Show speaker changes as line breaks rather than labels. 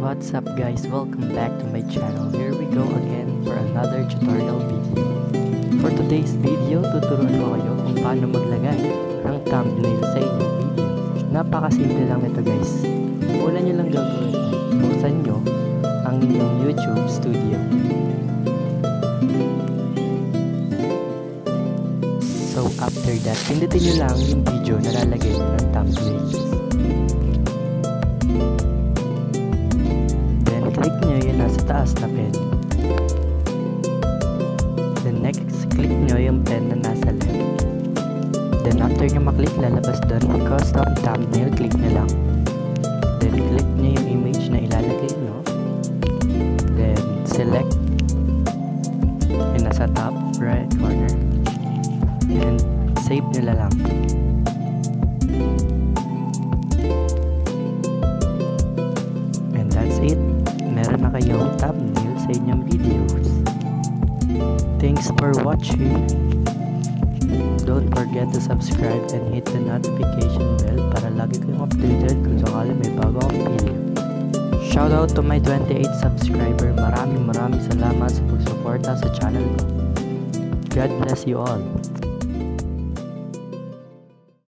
What's up guys, welcome back to my channel. Here we go again for another tutorial video. For today's video, tuturuan ko kayo kung paano maglagay ng thumbnail sa inyong video. Napakasimple lang nito guys. Una nyo lang gagawin, buksan nyo ang inyong YouTube Studio. So after that, pindutin nyo lang yung video na lalagay nyo ng thumbnails. Click nyo yung nasa taas na pen. Then next, click nyo yung pen na nasa left. Then after nyo maklik, lalabas doon custom thumbnail, click nyo lang. Then click nyo yung image na ilalagay nyo. Then select yung nasa top right corner. And save nyo lang. And that's it. Meron na kayong thumbnail sa inyong videos. Thanks for watching. Don't forget to subscribe and hit the notification bell para lagi kayong updated kung sakali may bago akong video. Shoutout to my 28 subscriber. Maraming salamat sa pagsuporta sa channel ko. God bless you all.